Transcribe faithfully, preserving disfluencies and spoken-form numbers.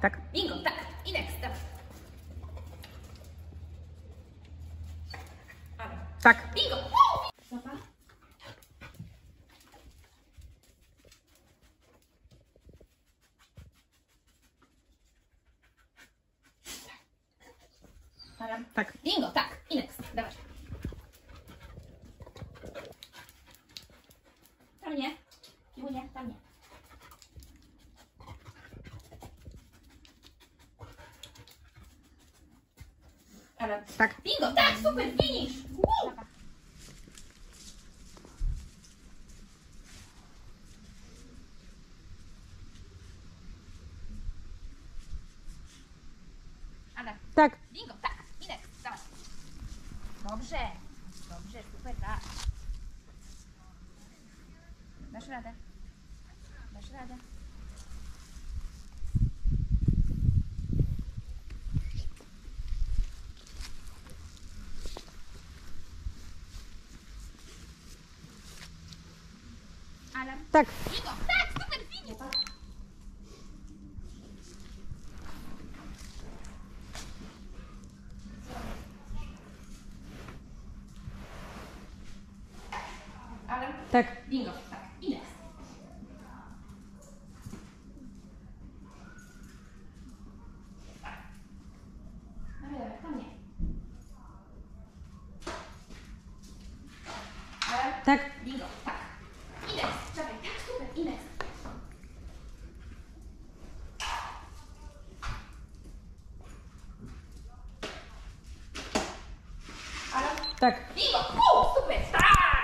Tak. Bingo, tak. I next, dawaj. Ale. Tak. Bingo. Stopa. Adam. Tak. Bingo, tak. I next, dawaj. Tam nie. Kiłunie, tam nie. Adam. Tak. Bingo, tak, super, finish! Woo! Adam. Tak. Bingo, tak, i next, dawaj. Dobrze, dobrze, super, tak. Dasz radę. Dasz radę. Alarm. Tak. Bingo, tak, super, finish! Alarm. Tak. Bingo, tak, i next. Dawaj, dawaj, tam nie. Alarm. Tak. Bingo, tak. I next, dawaj, tak, super, i next. Alarm. Tak. Bingo, wow, super, tak.